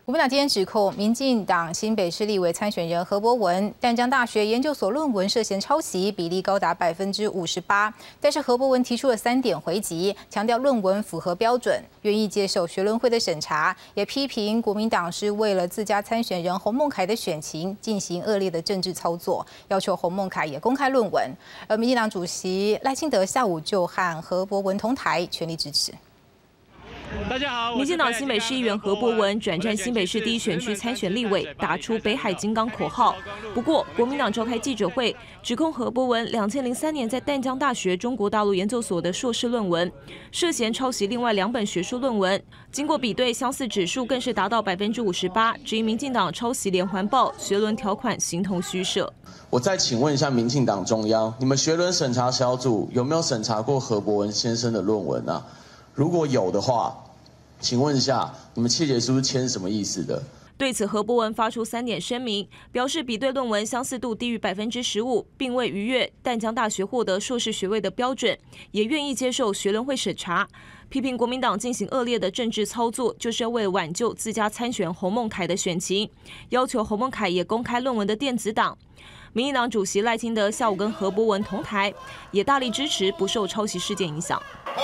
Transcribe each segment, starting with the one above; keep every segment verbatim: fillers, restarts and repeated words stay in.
国民党今天指控民进党新北市立委参选人何博文，淡江大学研究所论文涉嫌抄袭，比例高达百分之五十八。但是何博文提出了三点回击，强调论文符合标准，愿意接受学伦会的审查，也批评国民党是为了自家参选人洪孟凯的选情进行恶劣的政治操作，要求洪孟凯也公开论文。而民进党主席赖清德下午就和何博文同台，全力支持。 大家好， 民进党新北市议员何博文转战新北市第一选区参选立委，打出北海金刚口号。不过，国民党召开记者会，指控何博文两千零三年在淡江大学中国大陆研究所的硕士论文涉嫌抄袭另外两本学术论文，经过比对，相似指数更是达到百分之五十八，质疑民进党抄袭连环报，学伦条款形同虚设。 我再请问一下民进党中央，你们学伦审查小组有没有审查过何博文先生的论文啊？ 如果有的话，请问一下，你们切结书是签什么意思的？ 对此，何博文发出三点声明，表示比对论文相似度低于百分之十五，并未逾越淡江大学获得硕士学位的标准，也愿意接受学伦会审查。批评国民党进行恶劣的政治操作，就是要为了挽救自家参选洪孟凯的选情，要求洪孟凯也公开论文的电子档。民进党主席赖清德下午跟何博文同台，也大力支持不受抄袭事件影响。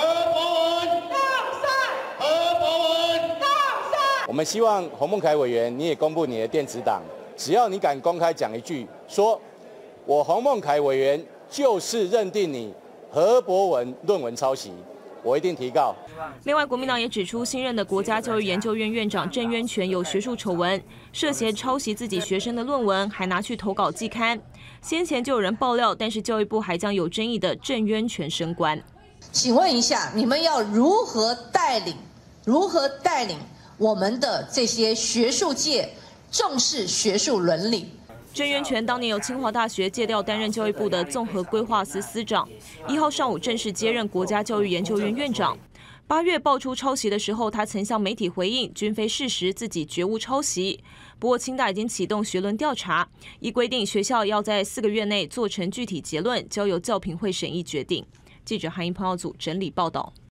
我们希望洪孟凯委员，你也公布你的电子档。只要你敢公开讲一句，说我洪孟凯委员就是认定你何博文论文抄袭，我一定提告。 另外，国民党也指出，新任的国家教育研究院院长郑渊泉有学术丑闻，涉嫌抄袭自己学生的论文，还拿去投稿季刊。先前就有人爆料，但是教育部还将有争议的郑渊泉升官。 请问一下，你们要如何带领？如何带领？ 我们的这些学术界重视学术伦理。 郑渊泉当年由清华大学借调担任教育部的综合规划司司长，一号上午正式接任国家教育研究院院长。八月爆出抄袭的时候，他曾向媒体回应，均非事实，自己绝无抄袭。不过，清大已经启动学伦调查，依规定，学校要在四个月内做成具体结论，交由教评会审议决定。记者韩英彭耀组整理报道。